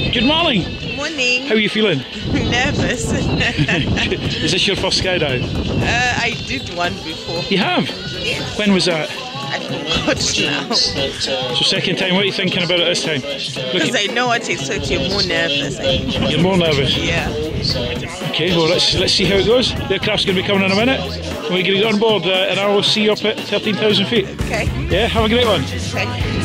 Good morning. Morning. How are you feeling? Nervous. Is this your first skydive? I did one before. You have? Yes. When was that? I forgot now. So second time, what are you thinking about it this time? Because I know what it's like, you're more nervous. You're more nervous? Yeah. Okay, well let's see how it goes. The aircraft's going to be coming in a minute. We're going to get on board and I will see you up at 13,000 feet. Okay. Yeah, have a great one. Thank you.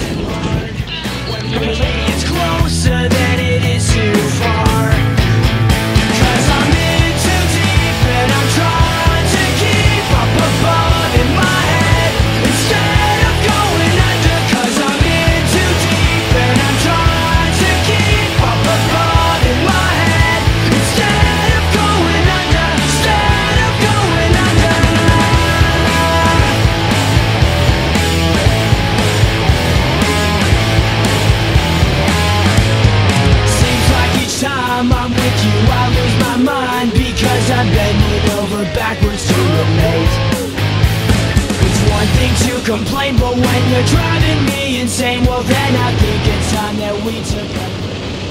It's closer than it is too far. 'Cause I'm in too deep and I'm trying to keep up above in my head instead of going under. 'Cause I'm in too deep and I'm trying to keep up above in my head instead of going under. Instead of going under. Time I'm with you, I lose my mind because I'm bending over backwards to relate. It's one thing to complain, but when you're driving me insane, well then I think it's time that we took a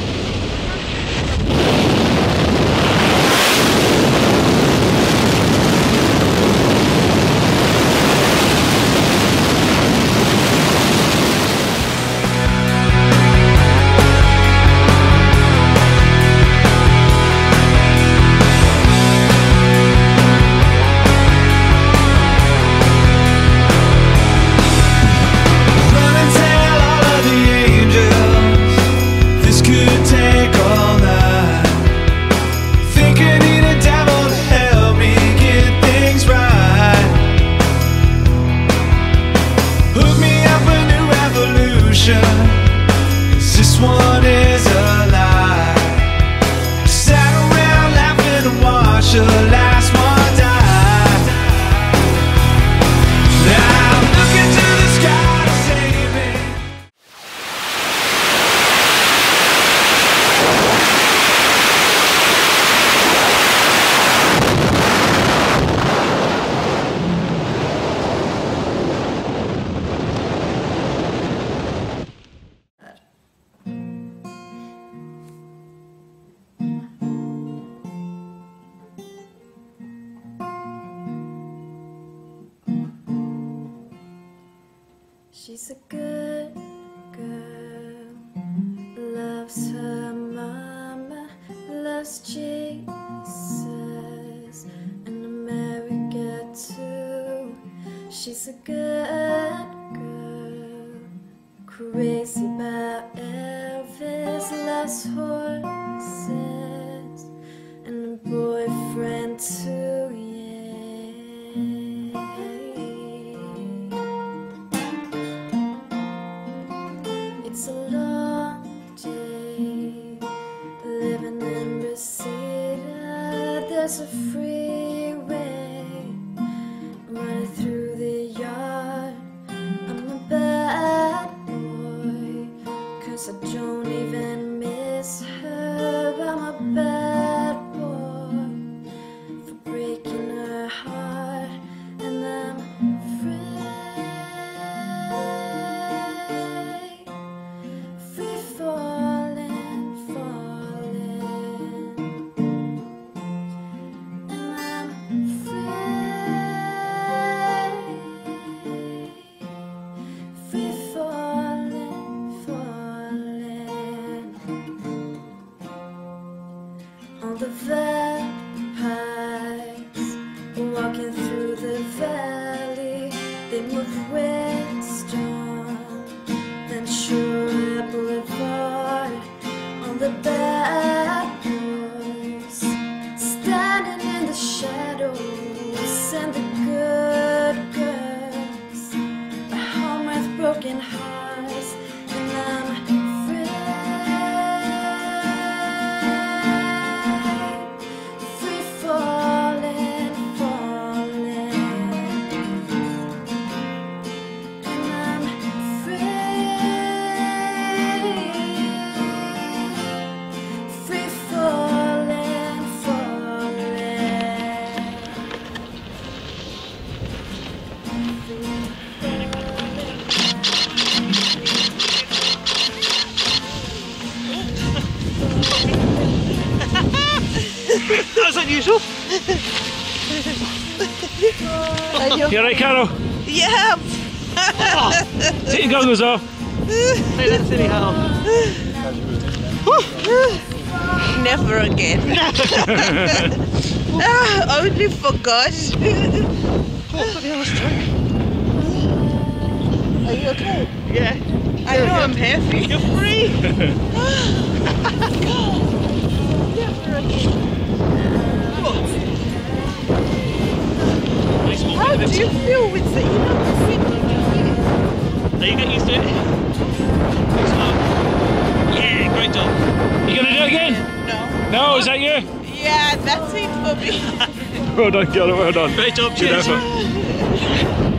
She's a good girl, loves her mama, loves Jesus and America too. She's a good girl, crazy about Elvis, loves horses and a boyfriend too, yeah. It's a long day, living in Reseda. There's a freeway running through the yard. I'm a bad boy, 'cause I don't even miss her. I'm a bad boy for breaking her heart, and I'm free. All the vampires walking through the valley, they move west on Ventura Boulevard. All the bad boys standing in the shadows, and the good girls are home with broken hearts, and I'm free. That was unusual. You alright, Carol? Yeah. Take your goggles off. Hey, that silly hell. Never again. Only for God. Are you okay? Yeah. I know I'm heavy. You're free. Never again. Nice one, How bit of do you feel with the feet? Now you get used to it. Yeah, great job. You gonna do it again? No. No, is that you? Yeah, that's it for me. Well done, Carol, well done. Great job, Good cheers. effort.